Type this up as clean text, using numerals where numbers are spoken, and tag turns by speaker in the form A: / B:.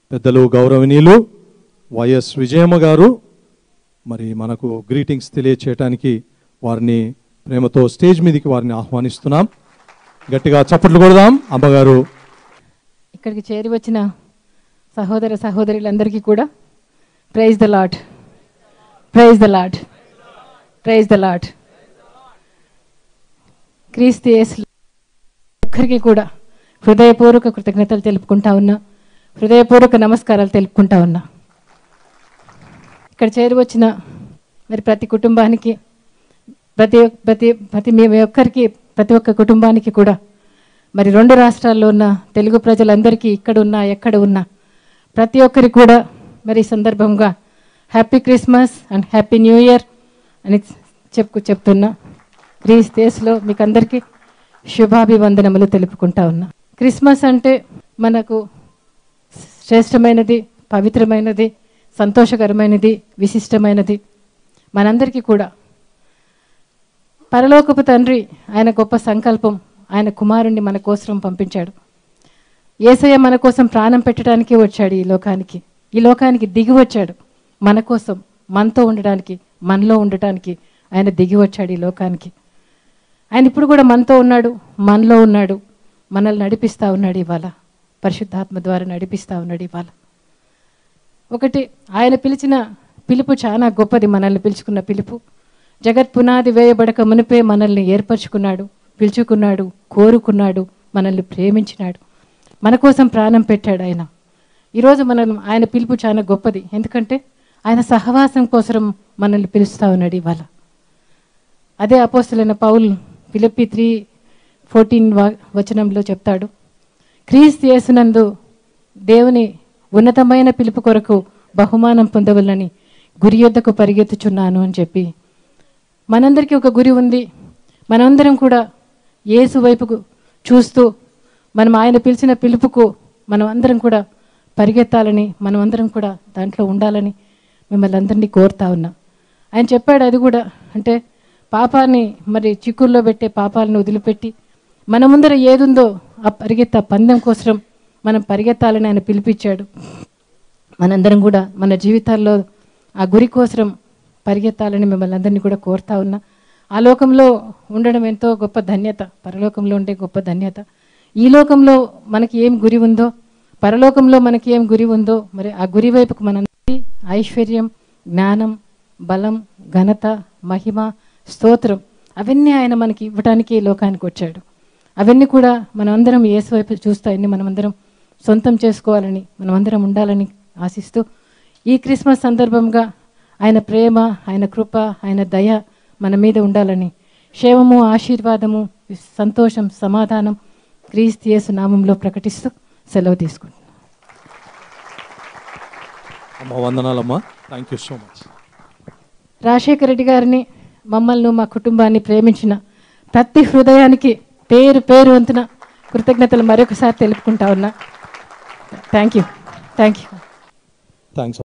A: పెద్దలు గౌరవనీయులు వైఎస్ విజయమ్మ గారు మరి మనకు గ్రీటింగ్స్ తెలియచేయడానికి వారిని ప్రేమతో స్టేజ్ మీదకి వారిని ఆహ్వానిస్తున్నాం. గట్టిగా చప్పట్లు కొడదాం. అమ్మగారు
B: ఇక్కడికి చేరి వచ్చిన సహోదర సహోదరులందరికీ కూడా praise the lord, praise the lord, praise the lord. Kristu Yesu ఒక్కరికి కూడా హృదయపూర్వక కృతజ్ఞతలు తెలుపుకుంటా ఉన్నా, హృదయపూర్వక నమస్కారాలు తెలుపుకుంటా ఉన్నా. ఇక్కడ చేరి వచ్చిన మరి ప్రతి కుటుంబానికి, ప్రతి ప్రతి ప్రతి మీ ఒక్కరికి, ప్రతి ఒక్క కుటుంబానికి కూడా మరి 2 రాష్ట్రాల్లో ఉన్న తెలుగు ప్రజలందరికీ ఇక్కడ ఉన్నా ఎక్కడ ఉన్నా ప్రతి ఒక్కరికి కూడా మరి ఈ సందర్భంగా happy Christmas and happy new year అని చెప్తున్నా. క్రీస్తు యేసులో మీకు అందరికీ శుభాభివందనములు తెలుపుకుంటా ఉన్నా. క్రిస్మస్ అంటే మనకు శ్రేష్టమైనది, పవిత్రమైనది, సంతోషకరమైనది, విశిష్టమైనది. మనందరికీ కూడా పరలోకపు తండ్రి ఆయన గొప్ప సంకల్పం, ఆయన కుమారుణ్ణి మన కోసం పంపించాడు. యేసయ్య మన కోసం ప్రాణం పెట్టడానికి వచ్చాడు ఈ లోకానికి దిగి వచ్చాడు. మన కోసం, మనతో ఉండడానికి, మనలో ఉండటానికి ఆయన దిగి వచ్చాడు ఈ లోకానికి. ఆయన ఇప్పుడు కూడా మనతో ఉన్నాడు, మనలో ఉన్నాడు, మనల్ని నడిపిస్తూ ఉన్నాడు. ఇవాళ పరిశుద్ధాత్మ ద్వారా నడిపిస్తూ ఉన్నాడు. ఇవాళ ఒకటి, ఆయన పిలిచిన పిలుపు చాలా గొప్పది. మనల్ని పిలుచుకున్న పిలుపు జగత్ పునాది వేయబడక మునిపే మనల్ని ఏర్పరచుకున్నాడు, పిలుచుకున్నాడు, కోరుకున్నాడు, మనల్ని ప్రేమించినాడు, మన కోసం ప్రాణం పెట్టాడు ఆయన. ఈరోజు ఆయన పిలుపు చాలా గొప్పది. ఎందుకంటే ఆయన సహవాసం కోసం మనల్ని పిలుస్తూ ఉన్నాడు ఇవాళ. అదే అపోస్తలుడైన పౌలు ఫిలిప్పీ 3:14 వచనంలో చెప్తాడు, క్రీస్తు యేసునందు దేవుని ఉన్నతమైన పిలుపు కొరకు బహుమానం పొందవలని గురి యొద్దకు పరిగెత్తుచున్నాను అని చెప్పి. మనందరికీ ఒక గురి ఉంది. మనందరం కూడా యేసు వైపుకు చూస్తూ మనం ఆయన పిలిచిన పిలుపుకు మనం అందరం కూడా పరిగెత్తాలని, మనం అందరం కూడా దాంట్లో ఉండాలని మిమ్మల్ని అందరినీ కోరుతా ఉన్నా. ఆయన చెప్పాడు అది కూడా, అంటే పాపాన్ని మరి చిక్కుల్లో పెట్టే పాపాలను వదిలిపెట్టి మన ముందర ఏదుందో ఆ పందెం కోసం మనం పరిగెత్తాలని ఆయన పిలిపించాడు. మనందరం కూడా మన జీవితాల్లో ఆ గురి కోసం పరిగెత్తాలని మిమ్మల్ని అందరినీ కూడా కోరుతా ఉన్నా. ఆ లోకంలో ఉండడం ఎంతో గొప్ప ధన్యత, పరలోకంలో ఉండే గొప్ప ధన్యత. ఈ లోకంలో మనకి ఏం గురి ఉందో, పరలోకంలో మనకి ఏం గురి ఉందో, మరి ఆ గురి వైపుకు మనందరి ఐశ్వర్యం, జ్ఞానం, బలం, ఘనత, మహిమ, స్తోత్రం అవన్నీ ఆయన మనకి ఇవ్వడానికి ఈ లోకానికి వచ్చాడు. అవన్నీ కూడా మనమందరం యేసు వైపు చూస్తా అన్ని మనమందరం సొంతం చేసుకోవాలని, మనమందరం ఉండాలని ఆశిస్తూ ఈ క్రిస్మస్ సందర్భంగా ఆయన ప్రేమ, ఆయన కృప, ఆయన దయ మన మీద ఉండాలని, క్షేమము, ఆశీర్వాదము, సంతోషం, సమాధానం క్రీస్తు యేసు నామంలో ప్రకటిస్తూ సెలవు తీసుకుంటున్నాను.
A: వందనాలమ్మా. Thank you so much.
B: Rajasekhara Reddy గారిని, మమ్మల్ని, మా కుటుంబాన్ని ప్రేమించిన ప్రతి హృదయానికి పేరు పేరు వంతున కృతజ్ఞతలు మరొకసారి తెలుపుకుంటా ఉన్నా. Thank you.
A: థ్యాంక్స్.